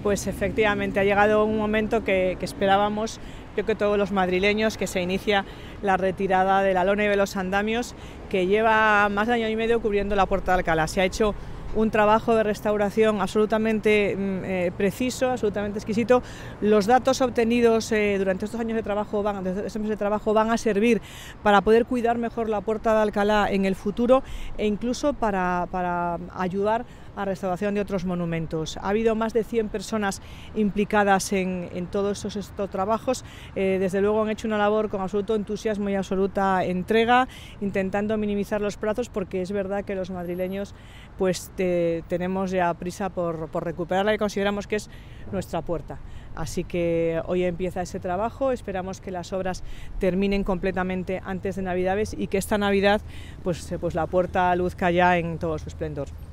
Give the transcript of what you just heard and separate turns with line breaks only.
Pues efectivamente ha llegado un momento que esperábamos, creo que todos los madrileños, que se inicia la retirada de la lona y de los andamios, que lleva más de año y medio cubriendo la Puerta de Alcalá. Se ha hecho un trabajo de restauración absolutamente preciso, absolutamente exquisito. Los datos obtenidos durante estos años de trabajo van a servir para poder cuidar mejor la Puerta de Alcalá en el futuro e incluso para ayudar a restauración de otros monumentos. Ha habido más de 100 personas implicadas en todos estos trabajos. Desde luego han hecho una labor con absoluto entusiasmo y absoluta entrega, intentando minimizar los plazos, porque es verdad que los madrileños pues tenemos ya prisa por recuperarla y consideramos que es nuestra puerta. Así que hoy empieza ese trabajo, esperamos que las obras terminen completamente antes de Navidades y que esta Navidad pues la puerta luzca ya en todo su esplendor.